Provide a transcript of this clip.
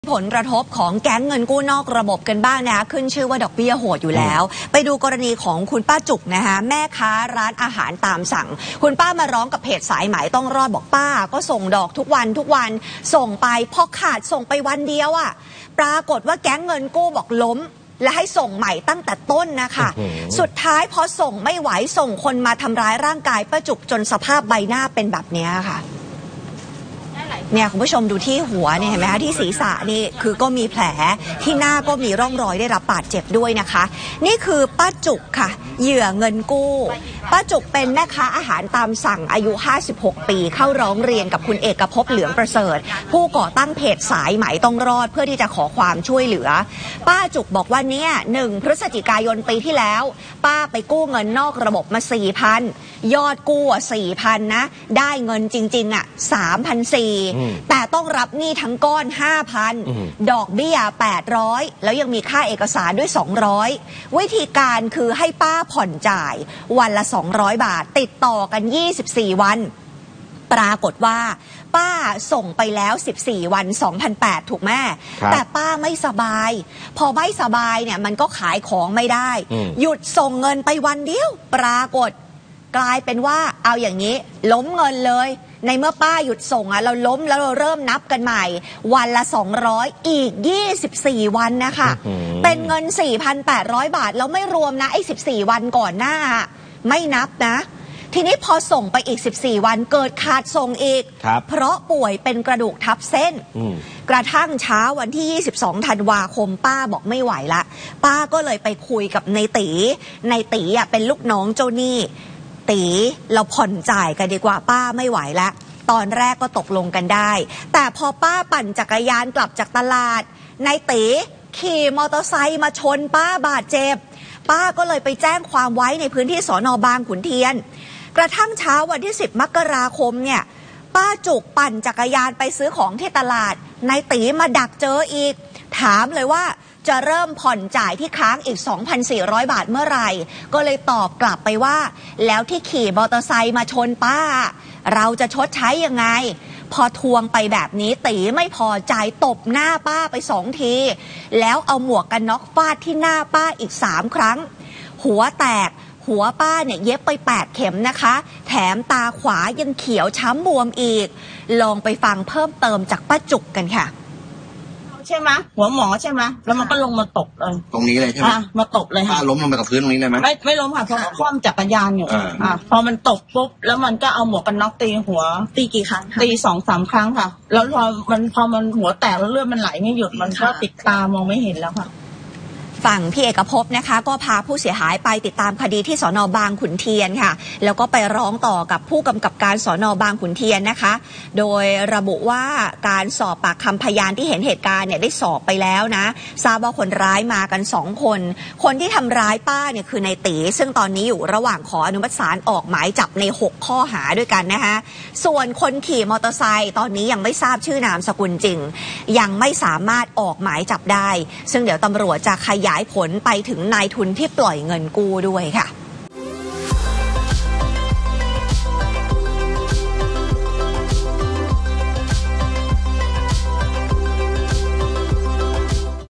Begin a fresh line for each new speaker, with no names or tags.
ผลกระทบของแก๊งเงินกู้นอกระบบกันบ้างนะคะขึ้นชื่อว่าดอกเบี้ยโหดอยู่แล้วไปดูกรณีของคุณป้าจุกนะคะแม่ค้าร้านอาหารตามสั่งคุณป้ามาร้องกับเพจสายไหมต้องรอดบอกป้าก็ส่งดอกทุกวันส่งไปพอขาดส่งไปวันเดียวอ่ะปรากฏว่าแก๊งเงินกู้บอกล้มและให้ส่งใหม่ตั้งแต่ต้นนะคะสุดท้ายพอส่งไม่ไหวส่งคนมาทำร้ายร่างกายป้าจุกจนสภาพใบหน้าเป็นแบบนี้ค่ะเนี่ยคุณผู้ชมดูที่หัวเนี่ยเห็นไหมคะที่ศีรษะนี่คือก็มีแผลที่หน้าก็มีร่องรอยได้รับบาดเจ็บด้วยนะคะนี่คือป้าจุกค่ะเหยื่อเงินกู้ป้าจุกเป็นแม่ค้าอาหารตามสั่งอายุ56ปีเข้าร้องเรียนกับคุณเอกภพเหลืองประเสริฐผู้ก่อตั้งเพจสายไหมต้องรอดเพื่อที่จะขอความช่วยเหลือป้าจุกบอกว่าเนี่ย1 พฤศจิกายนปีที่แล้วป้าไปกู้เงินนอกระบบมา 4,000 ยอดกู้4,000 นะได้เงินจริงๆ3,400แต่ต้องรับหนี้ทั้งก้อน 5,000 ดอกเบี้ย800แล้วยังมีค่าเอกสารด้วย200วิธีการคือให้ป้าผ่อนจ่ายวันละ200 บาทติดต่อกัน24 วันปรากฏว่าป้าส่งไปแล้ว14 วัน 2,800 ถูกแม่แต่ป้าไม่สบายพอไม่สบายเนี่ยมันก็ขายของไม่ได้หยุดส่งเงินไปวันเดียวปรากฏกลายเป็นว่าเอาอย่างนี้ล้มเงินเลยในเมื่อป้าหยุดส่งเราล้มแล้วเราเริ่มนับกันใหม่วันละ200อีก24 วันนะคะเป็นเงิน 4,800 บาทแล้วไม่รวมนะไอ้14 วันก่อนหน้าไม่นับนะทีนี้พอส่งไปอีก14 วันเกิดขาดส่งอีกเพราะป่วยเป็นกระดูกทับเส้นกระทั่งเช้าวันที่22 ธันวาคมป้าบอกไม่ไหวละป้าก็เลยไปคุยกับในตีเป็นลูกน้องเจ้าหนี้ตีเราผ่อนจ่ายกันดีกว่าป้าไม่ไหวแล้วตอนแรกก็ตกลงกันได้แต่พอป้าปั่นจักรยานกลับจากตลาดนายตีขี่มอเตอร์ไซค์มาชนป้าบาดเจ็บป้าก็เลยไปแจ้งความไว้ในพื้นที่สน.บางขุนเทียนกระทั่งเช้าวันที่10 มกราคมเนี่ยป้าจุกปั่นจักรยานไปซื้อของที่ตลาดนายตีมาดักเจออีกถามเลยว่าจะเริ่มผ่อนจ่ายที่ค้างอีก 2,400 บาทเมื่อไหร่ก็เลยตอบกลับไปว่าแล้วที่ขี่มอเตอร์ไซค์มาชนป้าเราจะชดใช้ยังไงพอทวงไปแบบนี้ตีไม่พอใจตบหน้าป้าไป2 ทีแล้วเอาหมวกกันน็อกฟาดที่หน้าป้าอีก3 ครั้งหัวแตกหัวป้าเนี่ยเย็บไป8 เข็มนะคะแถมตาขวายังเขียวช้ำบวมอีกลองไปฟังเพิ่มเติมจากป้าจุกกันค่ะ
ใช่ไหมหัวหมอใช่ไหมแล้วมันก็ลงมาตกเลย
ตรงนี้เลยใช่ไหม
มาตกเลยค่ะ
ล้มลงไปกับพื้นตรงนี้เลยไหม
ไม่ล้มค่ะเพราะคว่ำจักรยานอยู่พอมันตกปุ๊บแล้วมันก็เอาหมวกกันน็อกตีหัว
ตีกี่ครั้ง
ตี2-3 ครั้งค่ะแล้วพอมันหัวแตกแล้วเลือดมันไหลไม่หยุดมันก็ติดตามองไม่เห็นแล้วค่ะ
ฝั่งพี่เอกภพนะคะก็พาผู้เสียหายไปติดตามคดีที่สน.บางขุนเทียนค่ะแล้วก็ไปร้องต่อกับผู้กำกับการสน.บางขุนเทียนนะคะโดยระบุว่าการสอบปากคำพยานที่เห็นเหตุการณ์เนี่ยได้สอบไปแล้วนะทราบว่าคนร้ายมากัน2 คนที่ทำร้ายป้าเนี่ยคือนายตีซึ่งตอนนี้อยู่ระหว่างขออนุมัติศาลออกหมายจับใน6 ข้อหาด้วยกันนะคะส่วนคนขี่มอเตอร์ไซค์ตอนนี้ยังไม่ทราบชื่อนามสกุลจริงยังไม่สามารถออกหมายจับได้ซึ่งเดี๋ยวตำรวจจะขยายผลไปถึงนายทุนที่ปล่อยเงินกู้ด้วยค่ะ